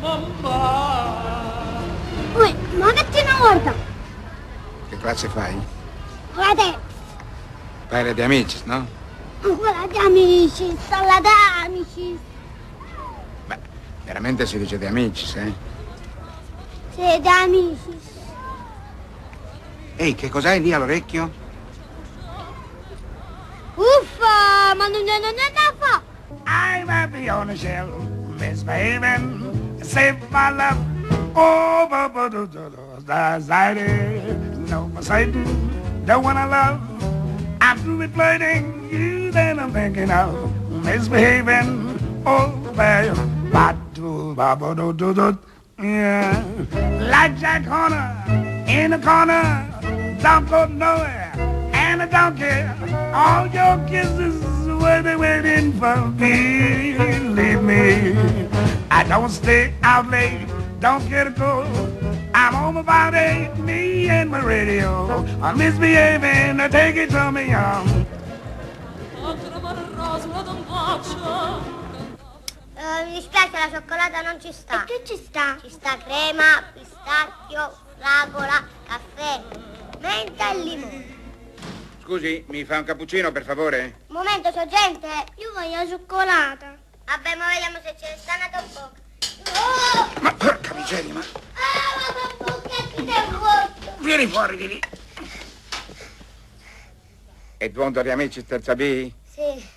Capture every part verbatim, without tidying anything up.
Uè, ma che ti ne guarda? Che classe fai? Guardate. Fai la di amici, no? Quella di amici, la di amici. Beh, veramente si dice di amici, eh? Sì, di amici. Ehi, che cos'hai lì all'orecchio? Uffa, ma non è da fa. I'm happy on the shelf, Miss Baby, save my love. Oh, but but do do do, anxiety, no Satan, don't wanna love. I'm through with flirting, you then I'm thinking of misbehaving. Oh, baby, but do ba ba do do do, yeah. Like Jack Horner in the corner, don't go nowhere, and I don't care. All your kisses were they waiting for me. Leave me. I don't stay out late, don't get a call. I'm home about eight, me and my radio. I'm misbehaving, take it from me young. Uh, mi dispiace, la cioccolata non ci sta. E che ci sta? Ci sta crema, pistacchio, fragola, caffè, menta e limone. Scusi, mi fa un cappuccino, per favore? Un momento, c'ho gente. Io voglio la cioccolata. Vabbè, ma vediamo se ce ne stanno a poco. Oh! Ma porca miseria, ma... Ah, ma che ti devo fatto? Vieni fuori di lì. E Duondo di amici terza B? Sì.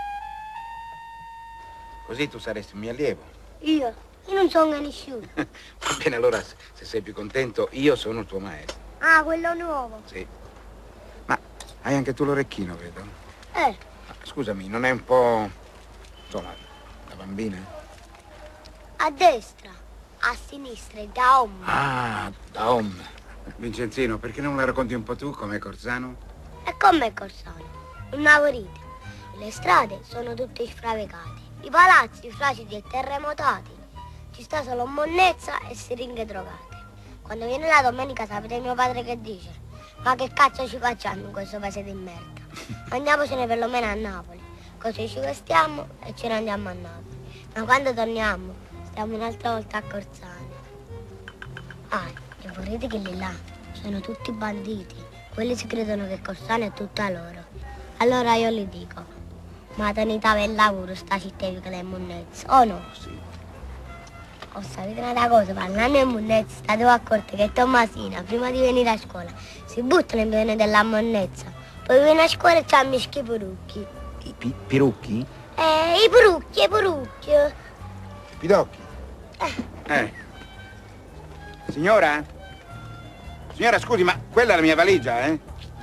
Così tu saresti un mio allievo. Io? Io non sono nessuno. Va bene, allora, se sei più contento, io sono il tuo maestro. Ah, quello nuovo. Sì. Ma hai anche tu l'orecchino, vedo? Eh. Ma, scusami, non è un po'... insomma, da bambina? A destra, a sinistra e da om. Ah, da om. Vincenzino, perché non la racconti un po' tu com'è Corsano? E com'è Corsano? Un lavorite. Le strade sono tutte sfravecate. I palazzi fragili e terremotati. Ci sta solo monnezza e siringhe drogate. Quando viene la domenica sapete mio padre che dice? Ma che cazzo ci facciamo in questo paese di merda? Andiamocene perlomeno a Napoli. Così ci vestiamo e ce ne andiamo a Napoli. Ma quando torniamo stiamo un'altra volta a Corsano. Ah, e vorrete che lì là sono tutti banditi. Quelli si credono che Corsano è tutta loro. Allora io gli dico, ma tenita per il lavoro sta città che è monnezza, o no? Sì. Ho sapete una cosa, parlando in monnezza, state accorti che Tommasina, prima di venire a scuola, si butta nel pieno della monnezza. Poi viene a scuola e c'ha mischi i perucchi. I pi pirucchi? Eh, i perucchi, i perucchi. I pidocchi? Eh. Eh. Signora? Signora, scusi, ma quella è la mia valigia, eh?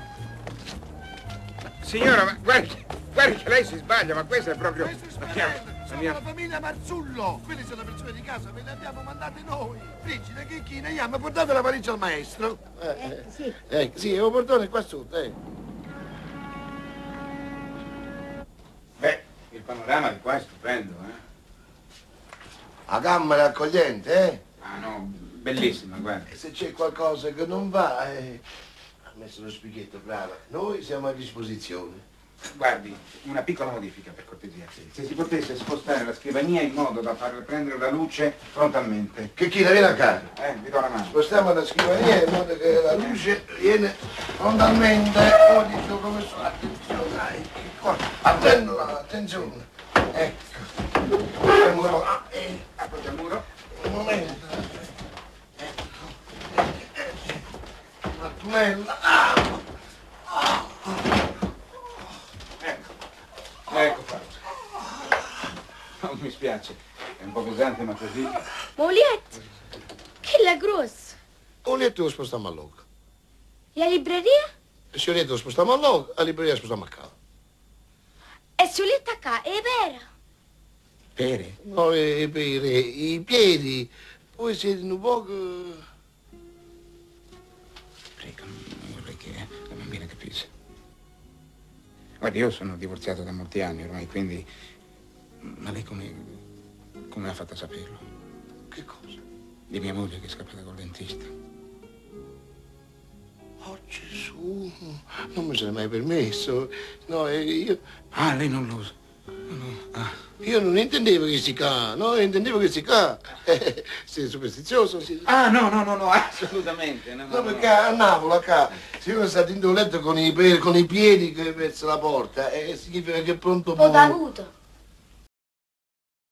Signora, ma guardi, guardi che lei si sbaglia, ma questa è proprio... La mia... Sono la famiglia Marzullo, quelli sono persone di casa, ve le abbiamo mandate noi. Frigida, chicchina, Iamma, portate la valigia al maestro. Eh, eh, sì. Eh, sì, è un portone qua sotto, eh. Beh, il panorama di qua è stupendo, eh? La camera è accogliente, eh? Ah, no, bellissima, guarda. E se c'è qualcosa che non va, eh... ha messo lo spicchietto, brava. Noi siamo a disposizione. Guardi, una piccola modifica per cortesia. Se si potesse spostare la scrivania in modo da far prendere la luce frontalmente. Che chi la viene a casa? Eh, vi do la mano. Spostiamo la scrivania in modo che la luce viene frontalmente. Oh, dico come sono. Attenzione, dai. Attendo, attenzione. Ecco. Il muro. Ah, eh. Appoggia il muro. Un momento. Ecco. Una tumella. Ah. Ecco fatto. Non mi spiace, è un po' pesante ma così. Moliette, che la grossa. Un letto lo spostiamo a logo. E la libreria? Se il letto lo spostiamo a logo, la libreria lo spostiamo a casa. E sul letto a casa, è vero? Pere? No, le pere, i piedi. Poi siete un poco... Prego, non vorrei che la bambina capisse. Guardi, io sono divorziato da molti anni ormai, quindi... Ma lei come... come ha fatto a saperlo? Che cosa? Di mia moglie che è scappata col dentista. Oh Gesù, non mi sarei mai permesso. No, io... Ah, lei non lo... Io non intendevo che si ca, no, intendevo che si ca. Eh, sei superstizioso? Sì. Ah, no, no, no, no, assolutamente. No, No, no, perché no. a Napoli, a se uno sta dentro il letto con i, pe- con i piedi che verso la porta, eh, significa che è pronto Ho avuto.